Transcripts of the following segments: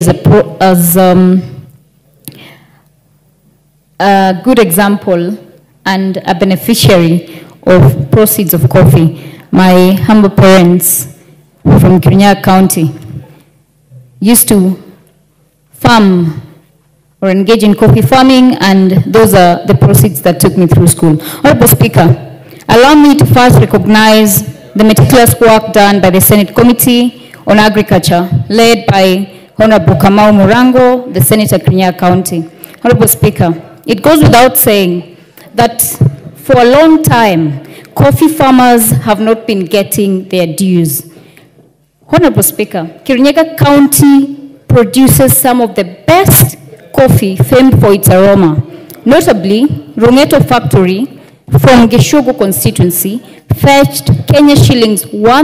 a good example and a beneficiary of proceeds of coffee. My humble parents from Kirinyaga County used to farm or engage in coffee farming, and those are the proceeds that took me through school. Honorable Speaker, allow me to first recognize the meticulous work done by the Senate Committee on Agriculture, led by Honorable Kamau Murango, the Senator Kirinyaga County. Honorable Speaker, it goes without saying that for a long time, coffee farmers have not been getting their dues. Honorable Speaker, Kirinyaga County produces some of the best coffee famed for its aroma. Notably, Rungeto Factory from Geshogo constituency fetched Kenya shillings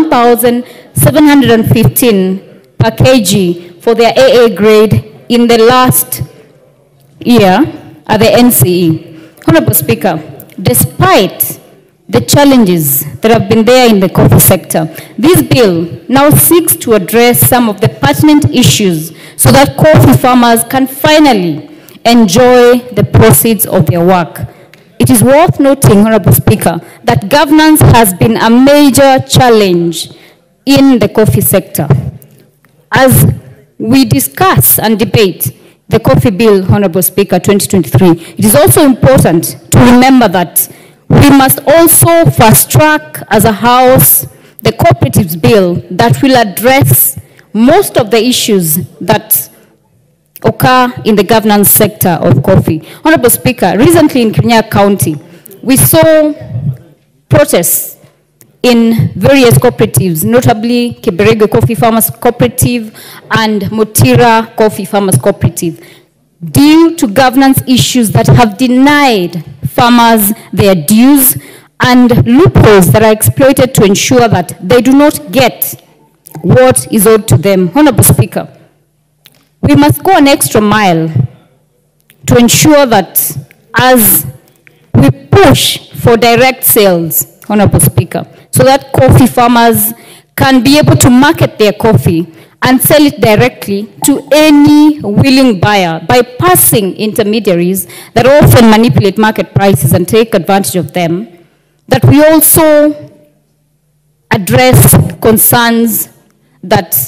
1,715 per kg for their AA grade in the last year at the NCE. Honorable Speaker, despite the challenges that have been there in the coffee sector, this bill now seeks to address some of the pertinent issues so that coffee farmers can finally enjoy the proceeds of their work. It is worth noting, Honorable Speaker, that governance has been a major challenge in the coffee sector. As we discuss and debate the Coffee Bill, Honorable Speaker, 2023, it is also important to remember that we must also fast-track as a House the Cooperatives Bill that will address most of the issues that occur in the governance sector of coffee. Honorable Speaker, recently in Kirinyaga County, we saw protests in various cooperatives, notably Kiberego Coffee Farmers Cooperative and Mutira Coffee Farmers Cooperative, due to governance issues that have denied farmers their dues and loopholes that are exploited to ensure that they do not get what is owed to them. Honorable Speaker, we must go an extra mile to ensure that as we push for direct sales, Honorable Speaker, so that coffee farmers can be able to market their coffee and sell it directly to any willing buyer, bypassing intermediaries that often manipulate market prices and take advantage of them, that we also address concerns that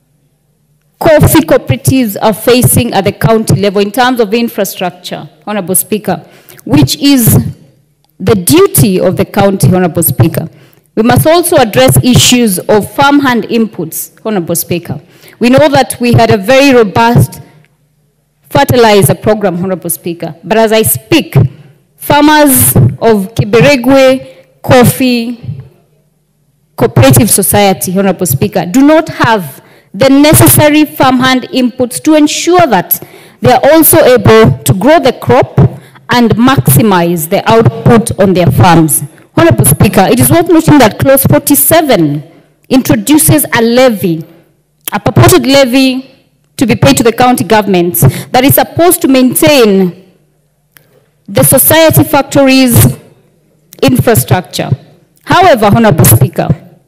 coffee cooperatives are facing at the county level in terms of infrastructure, Honorable Speaker, which is the duty of the county, Honorable Speaker. We must also address issues of farmhand inputs, Honorable Speaker. We know that we had a very robust fertilizer program, Honorable Speaker, but as I speak, farmers of Kiberegwe Coffee Cooperative Society, Honorable Speaker, do not have the necessary farmhand inputs to ensure that they are also able to grow the crop and maximize the output on their farms. Honorable Speaker, it is worth noting that Clause 47 introduces a levy, a purported levy to be paid to the county governments that is supposed to maintain the society factories' infrastructure. However, Honorable Speaker,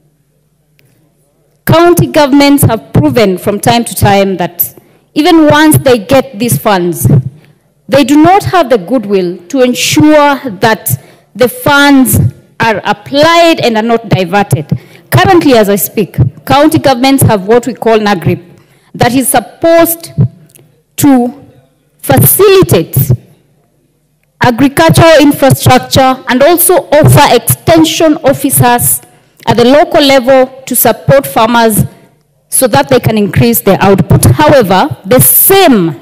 county governments have proven from time to time that even once they get these funds, they do not have the goodwill to ensure that the funds are applied and are not diverted. Currently, as I speak, county governments have what we call NAGRIP, that is supposed to facilitate agricultural infrastructure and also offer extension officers at the local level to support farmers so that they can increase their output. However, the same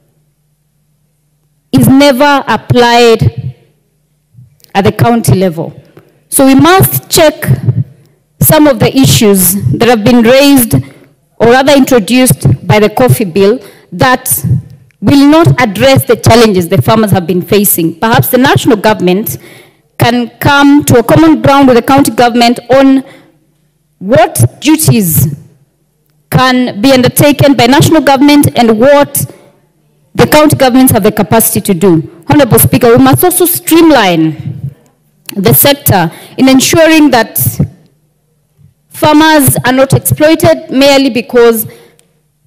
is never applied at the county level. So we must check some of the issues that have been raised or rather introduced by the coffee bill that will not address the challenges the farmers have been facing. Perhaps the national government can come to a common ground with the county government on what duties can be undertaken by national government and what the county governments have the capacity to do. Honorable Speaker, we must also streamline the sector in ensuring that farmers are not exploited merely because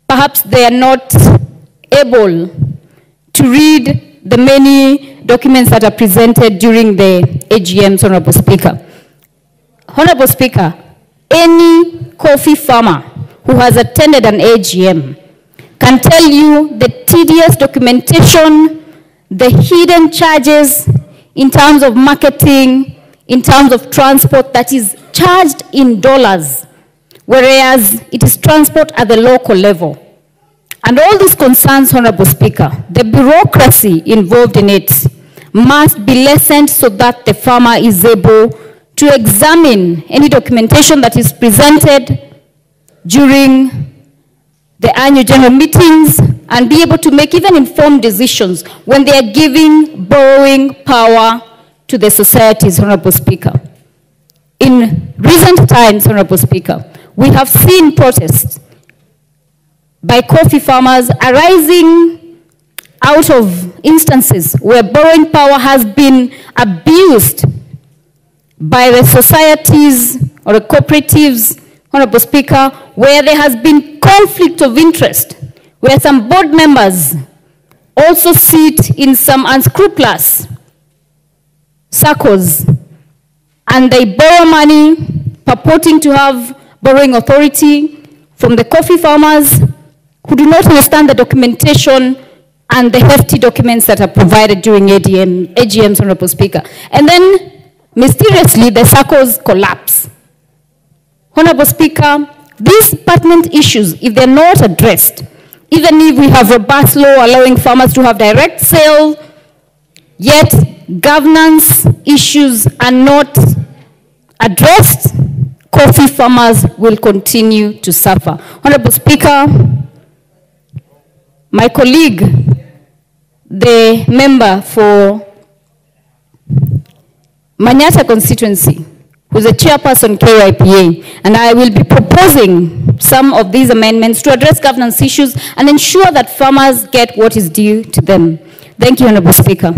perhaps they are not able to read the many documents that are presented during the AGMs, Honorable Speaker. Honorable Speaker, any coffee farmer who has attended an AGM can tell you the tedious documentation, the hidden charges in terms of marketing, in terms of transport that is charged in dollars, whereas it is transport at the local level. And all these concerns, Honorable Speaker, the bureaucracy involved in it must be lessened so that the farmer is able to examine any documentation that is presented during the annual general meetings and be able to make even informed decisions when they are giving borrowing power to the societies, Honorable Speaker. In recent times, Honorable Speaker, we have seen protests by coffee farmers arising out of instances where borrowing power has been abused by the societies or the cooperatives, Honorable Speaker, where there has been conflict of interest, where some board members also sit in some unscrupulous circles and they borrow money purporting to have borrowing authority from the coffee farmers who do not understand the documentation and the hefty documents that are provided during AGMs, Honorable Speaker. And then, mysteriously, the circles collapse. Honorable Speaker, these pertinent issues, if they're not addressed, even if we have robust law allowing farmers to have direct sale, yet governance issues are not addressed, coffee farmers will continue to suffer. Honorable Speaker, my colleague, the member for Manyata constituency, who's a chairperson KYPA, and I will be proposing some of these amendments to address governance issues and ensure that farmers get what is due to them. Thank you, Honorable Speaker.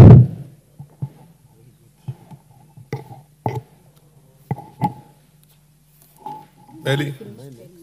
Ellie.